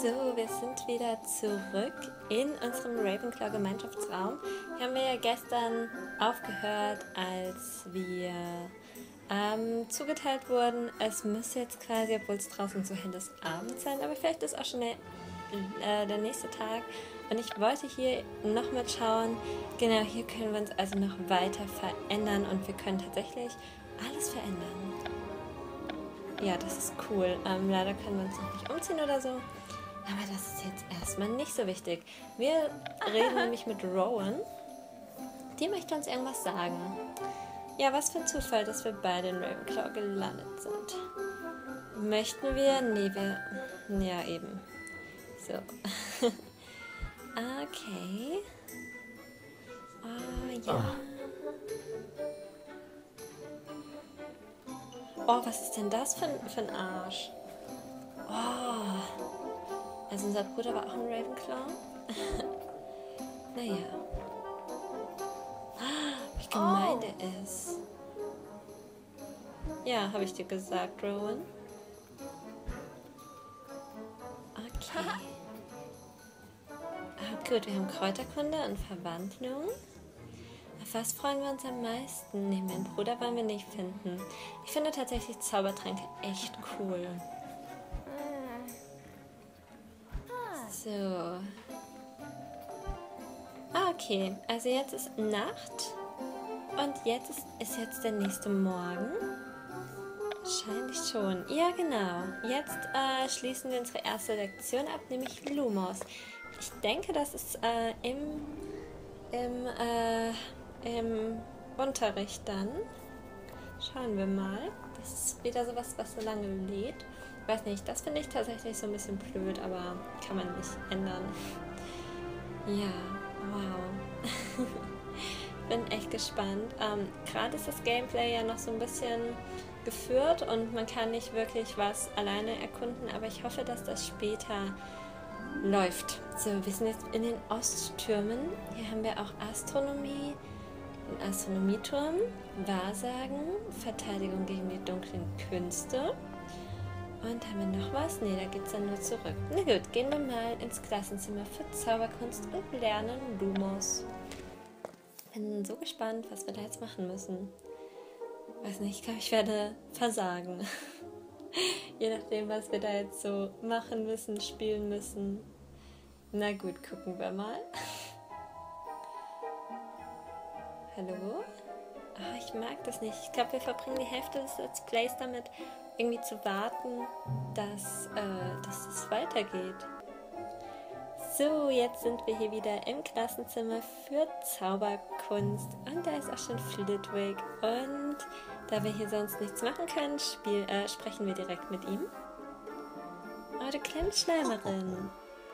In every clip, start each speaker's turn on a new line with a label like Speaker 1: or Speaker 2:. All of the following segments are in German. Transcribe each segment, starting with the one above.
Speaker 1: So, wir sind wieder zurück in unserem Ravenclaw-Gemeinschaftsraum. Hier haben wir ja gestern aufgehört, als wir zugeteilt wurden. Es muss jetzt quasi, obwohl es draußen so hell ist, Abend sein, aber vielleicht ist auch schon der nächste Tag. Und ich wollte hier noch mal schauen, genau, hier können wir uns also noch weiter verändern und wir können tatsächlich alles verändern. Ja, das ist cool. Leider können wir uns noch nicht umziehen oder so. Aber das ist jetzt erstmal nicht so wichtig. Wir reden nämlich mit Rowan. Die möchte uns irgendwas sagen. Ja, was für ein Zufall, dass wir beide in Ravenclaw gelandet sind. Möchten wir? Nee, wir... Ja, eben. So. Okay. Ja. Oh, was ist denn das für ein Arsch? Oh. Also unser Bruder war auch ein Ravenclaw. Naja. Wie gemein der ist. Ja, habe ich dir gesagt, Rowan. Okay. Gut, wir haben Kräuterkunde und Verwandlung. Auf was freuen wir uns am meisten? Nee, meinen Bruder wollen wir nicht finden. Ich finde tatsächlich Zaubertränke echt cool. So. Okay, also jetzt ist Nacht. Und jetzt ist jetzt der nächste Morgen. Wahrscheinlich schon. Ja, genau. Jetzt schließen wir unsere erste Lektion ab, nämlich Lumos. Ich denke, das ist im Unterricht dann. Schauen wir mal. Das ist wieder sowas, was so lange lädt. Ich weiß nicht, das finde ich tatsächlich so ein bisschen blöd, aber kann man nicht ändern. Ja, wow. Bin echt gespannt. Gerade ist das Gameplay ja noch so ein bisschen geführt und man kann nicht wirklich was alleine erkunden, aber ich hoffe, dass das später läuft. So, wir sind jetzt in den Osttürmen. Hier haben wir auch Astronomie, den Astronomieturm, Wahrsagen, Verteidigung gegen die dunklen Künste. Und haben wir noch was? Ne, da geht es dann nur zurück. Na gut, gehen wir mal ins Klassenzimmer für Zauberkunst und lernen Lumos. Bin so gespannt, was wir da jetzt machen müssen. Weiß nicht, ich glaube, ich werde versagen. Je nachdem, was wir da jetzt so machen müssen, spielen müssen. Na gut, gucken wir mal. Hallo? Oh, ich mag das nicht. Ich glaube, wir verbringen die Hälfte des Let's Plays damit, irgendwie zu warten, dass es weitergeht. So, jetzt sind wir hier wieder im Klassenzimmer für Zauberkunst. Und da ist auch schon Flitwick. Und da wir hier sonst nichts machen können, sprechen wir direkt mit ihm. Oh, du kleine Schleimerin.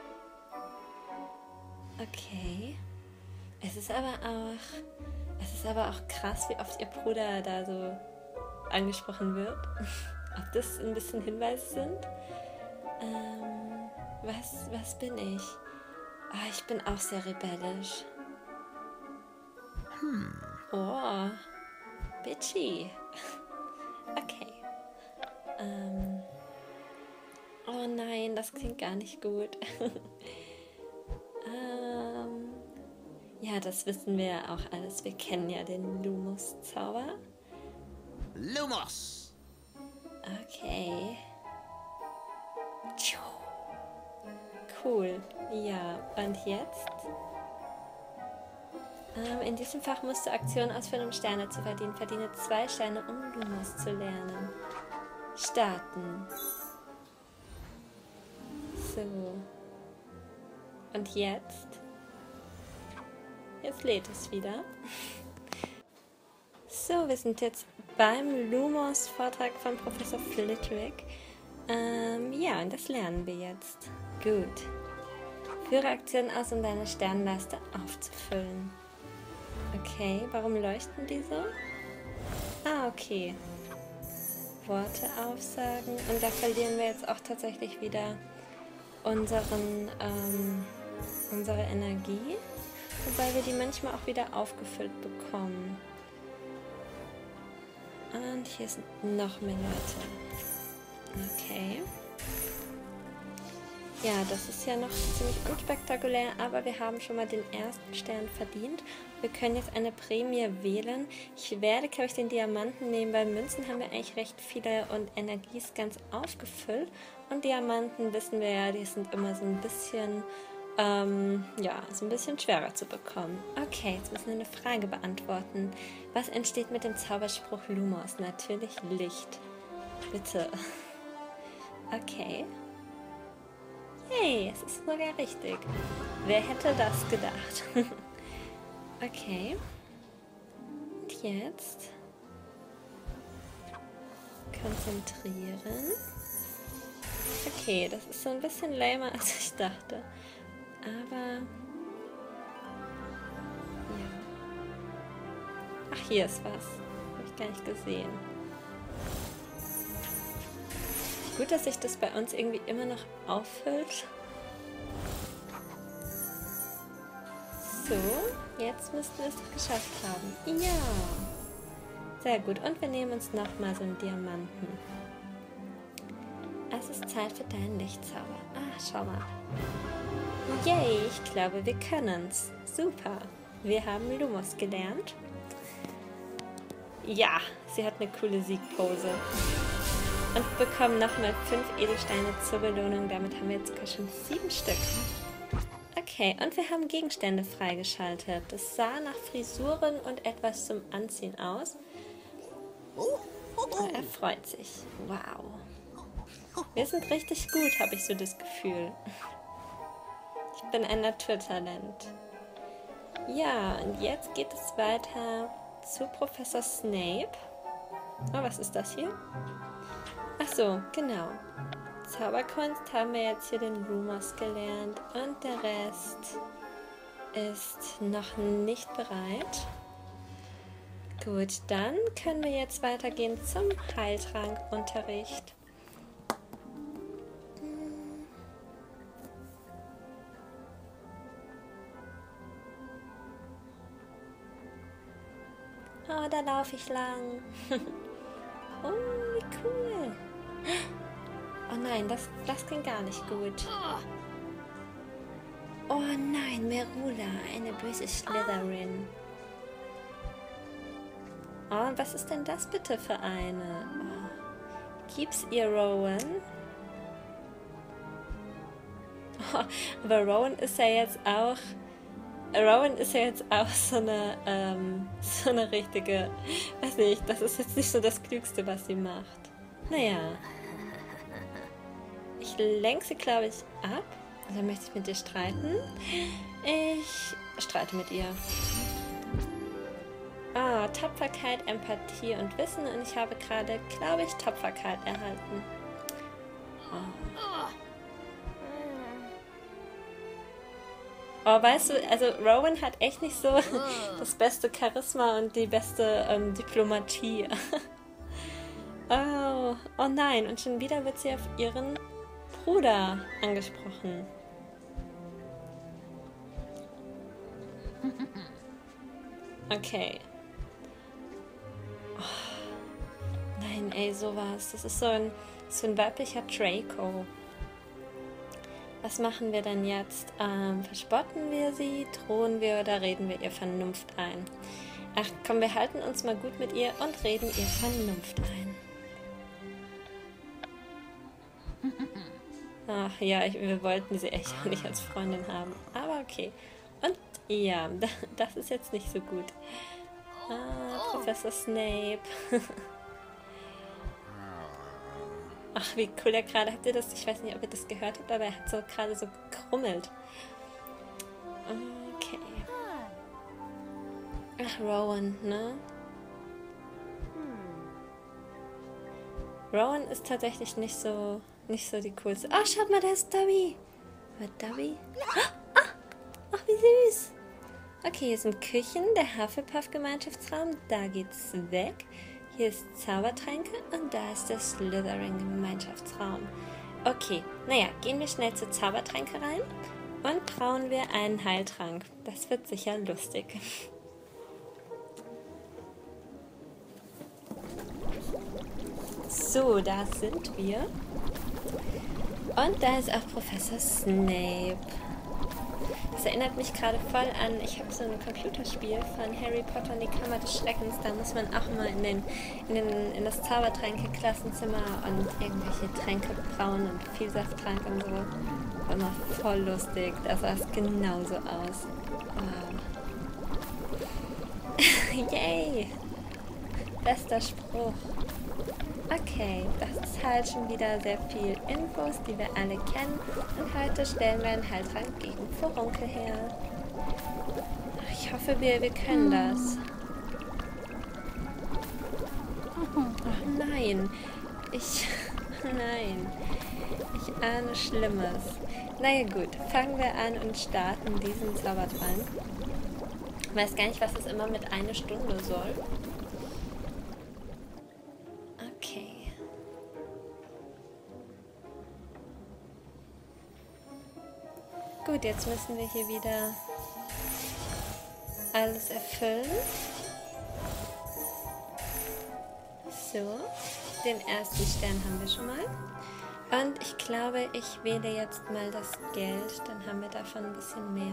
Speaker 1: Okay. Es ist aber auch krass, wie oft ihr Bruder da so angesprochen wird. Ob das ein bisschen Hinweise sind? Was bin ich? Oh, ich bin auch sehr rebellisch. Oh, bitchy. Okay. Oh nein, das klingt gar nicht gut. Ja, das wissen wir ja auch alles. Wir kennen ja den Lumos-Zauber.
Speaker 2: Lumos!
Speaker 1: Okay. Cool. Ja, und jetzt? In diesem Fach musst du Aktionen ausführen, um Sterne zu verdienen. Verdiene 2 Sterne, um Lumos zu lernen. Starten. So. Und jetzt? Jetzt lädt es wieder. So, wir sind jetzt beim Lumos-Vortrag von Professor Flitwick. Ja, und das lernen wir jetzt. Gut. Führe Aktionen aus, um deine Sternleiste aufzufüllen. Okay, warum leuchten die so? Okay. Worte aufsagen. Und da verlieren wir jetzt auch tatsächlich wieder unsere Energie. Wobei wir die manchmal auch wieder aufgefüllt bekommen. Und hier sind noch mehr Leute. Okay. Ja, das ist ja noch ziemlich unspektakulär, aber wir haben schon mal den ersten Stern verdient. Wir können jetzt eine Prämie wählen. Ich werde, glaube ich, den Diamanten nehmen, weil Münzen haben wir eigentlich recht viele und Energie ist ganz aufgefüllt. Und Diamanten, wissen wir ja, die sind immer so ein bisschen, ja, so ein bisschen schwerer zu bekommen. Okay, jetzt müssen wir eine Frage beantworten. Was entsteht mit dem Zauberspruch Lumos? Natürlich Licht. Bitte. Okay. Hey, es ist sogar richtig. Wer hätte das gedacht? Okay. Und jetzt konzentrieren. Okay, das ist so ein bisschen lamer, als ich dachte. Aber ja. Ach, hier ist was. Habe ich gar nicht gesehen. Gut, dass sich das bei uns irgendwie immer noch auffüllt. So, jetzt müssten wir es doch geschafft haben. Ja! Sehr gut. Und wir nehmen uns nochmal so einen Diamanten. Es ist Zeit für deinen Lichtzauber. Ah, schau mal. Yay, ich glaube, wir können's. Super. Wir haben Lumos gelernt. Ja, sie hat eine coole Siegpose. Und bekommen nochmal 5 Edelsteine zur Belohnung. Damit haben wir jetzt sogar schon 7 Stück. Okay, und wir haben Gegenstände freigeschaltet. Das sah nach Frisuren und etwas zum Anziehen aus. Und er freut sich. Wow. Wir sind richtig gut, habe ich so das Gefühl. Ich bin ein Naturtalent. Ja, und jetzt geht es weiter zu Professor Snape. Oh, was ist das hier? Ach so, genau. Zauberkunst haben wir jetzt hier den Lumos gelernt und der Rest ist noch nicht bereit. Gut, dann können wir jetzt weitergehen zum Heiltrankunterricht. Oh, da laufe ich lang. Oh, wie cool. Oh nein, das klingt gar nicht gut. Oh nein, Merula, eine böse Slytherin. Oh, was ist denn das bitte für eine? Oh. Keeps ihr Rowan? Oh, aber Rowan ist ja jetzt auch so eine richtige, weiß nicht, das ist jetzt nicht so das Klügste, was sie macht. Naja. Ich lenke sie, glaube ich, ab. Also möchte ich mit dir streiten. Ich streite mit ihr. Ah, Tapferkeit, Empathie und Wissen. Und ich habe gerade, glaube ich, Tapferkeit erhalten. Oh, weißt du, also Rowan hat echt nicht so das beste Charisma und die beste Diplomatie. Oh nein, und schon wieder wird sie auf ihren Bruder angesprochen. Okay. Oh, nein, ey, sowas. Das ist so ein weiblicher Draco. Was machen wir denn jetzt? Verspotten wir sie, drohen wir oder reden wir ihr Vernunft ein? Ach komm, wir halten uns mal gut mit ihr und reden ihr Vernunft ein. Ach ja, wir wollten sie echt auch nicht als Freundin haben. Aber okay. Und ja, das ist jetzt nicht so gut. Professor Snape. Ach, wie cool er gerade, habt ihr das, ich weiß nicht, ob ihr das gehört habt, aber er hat so gerade so gekrummelt. Okay. Ach, Rowan, ne? Rowan ist tatsächlich nicht so die coolste. Ach, schaut mal, da ist Dobby. War Dobby? Ach, wie süß. Okay, hier sind Küchen, der Hufflepuff-Gemeinschaftsraum, da geht's weg. Hier ist Zaubertränke und da ist der Slytherin-Gemeinschaftsraum. Okay, naja, gehen wir schnell zu Zaubertränke rein und brauen wir einen Heiltrank. Das wird sicher lustig. So, da sind wir. Und da ist auch Professor Snape. Das erinnert mich gerade voll an, ich habe so ein Computerspiel von Harry Potter und die Kammer des Schreckens. Da muss man auch mal in das Zaubertränke-Klassenzimmer und irgendwelche Tränke brauen und Vielsafttrank und so. War immer voll lustig. Da sah es genauso aus. Wow. Yay! Bester Spruch. Okay, das ist halt schon wieder sehr viel Infos, die wir alle kennen. Und heute stellen wir einen Heiltrank gegen Furunkel her. Ich hoffe, wir können das. Oh nein. Nein. Ich ahne Schlimmes. Naja gut, fangen wir an und starten diesen Zaubertrank. Ich weiß gar nicht, was es immer mit 1 Stunde soll. Okay. Gut, jetzt müssen wir hier wieder alles erfüllen. So, den ersten Stern haben wir schon mal. Und ich glaube, ich wähle jetzt mal das Geld, dann haben wir davon ein bisschen mehr.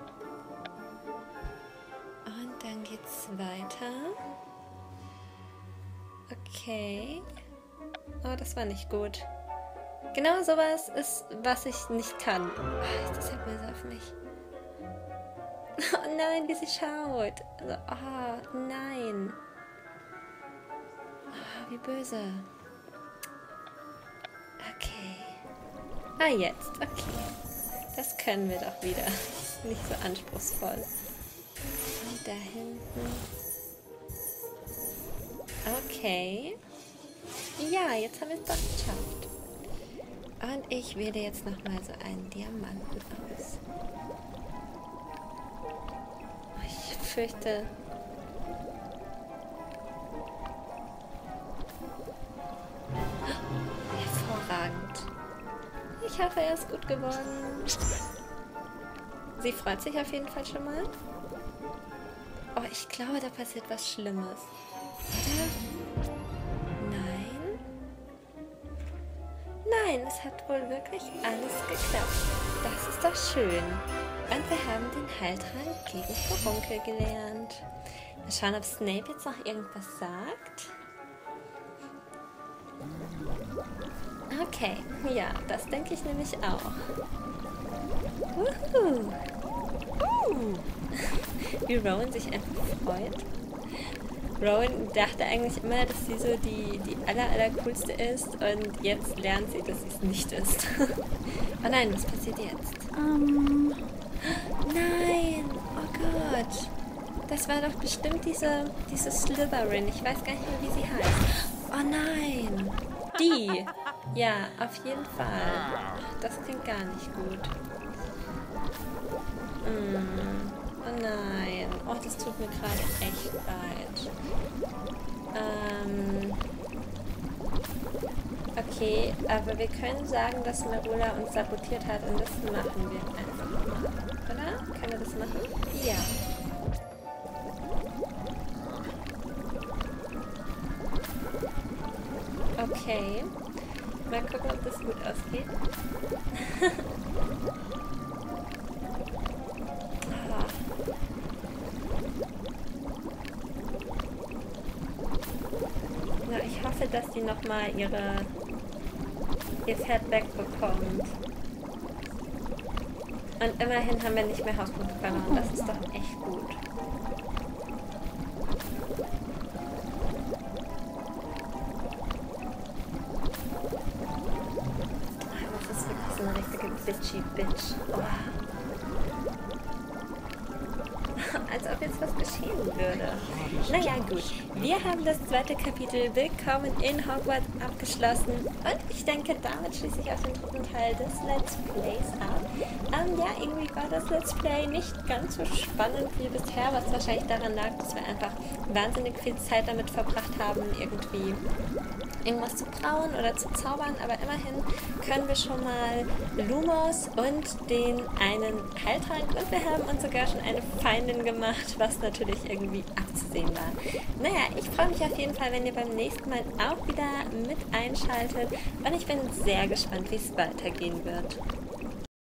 Speaker 1: Und dann geht's weiter. Okay. Oh, das war nicht gut. Genau sowas ist, was ich nicht kann. Oh, ist das ja böse auf mich. Oh nein, wie sie schaut. Also, oh, nein. Oh, wie böse. Okay. Ah, jetzt. Okay. Das können wir doch wieder. Nicht so anspruchsvoll. Und da hinten. Okay. Ja, jetzt haben wir es doch geschafft. Und ich wähle jetzt nochmal so einen Diamanten aus. Ich fürchte... Hervorragend. Ich hoffe, er ist gut geworden. Sie freut sich auf jeden Fall schon mal. Oh, ich glaube, da passiert was Schlimmes. Oder? Nein? Nein, es hat wohl wirklich alles geklappt. Das ist doch schön. Und wir haben den Heiltrank gegen Furunkel gelernt. Mal schauen, ob Snape jetzt noch irgendwas sagt. Okay, ja, das denke ich nämlich auch. Wie Rowan sich einfach freut. Rowan dachte eigentlich immer, dass sie so die allercoolste ist und jetzt lernt sie, dass sie es nicht ist. Oh nein, was passiert jetzt? Nein! Oh Gott! Das war doch bestimmt diese Slytherin. Ich weiß gar nicht mehr, wie sie heißt. Oh nein! Die! Ja, auf jeden Fall. Das klingt gar nicht gut. Oh nein. Oh, das tut mir gerade echt leid. Okay, aber wir können sagen, dass Merula uns sabotiert hat und das machen wir einfach mal. Oder? Können wir das machen? Ja. Okay. Mal gucken, ob das gut ausgeht. Na, ich hoffe, dass sie nochmal ihr Pferd wegbekommt. Und immerhin haben wir nicht mehr Hauspunkte verloren. Das ist doch echt gut. Das ist wirklich so eine richtige bitchy Bitch. Oh. Als ob jetzt was geschehen würde. Naja, gut. Wir haben das 2. Kapitel Willkommen in Hogwarts abgeschlossen. Und ich denke, damit schließe ich auch den 3. Teil des Let's Plays ab. Ja, irgendwie war das Let's Play nicht ganz so spannend wie bisher, was wahrscheinlich daran lag, dass wir einfach wahnsinnig viel Zeit damit verbracht haben, irgendwie irgendwas zu brauen oder zu zaubern, aber immerhin können wir schon mal Lumos und den einen Heiltrank und wir haben uns sogar schon eine Feindin gemacht. gemacht, was natürlich irgendwie abzusehen war. Naja, ich freue mich auf jeden Fall, wenn ihr beim nächsten Mal auch wieder mit einschaltet und ich bin sehr gespannt, wie es weitergehen wird.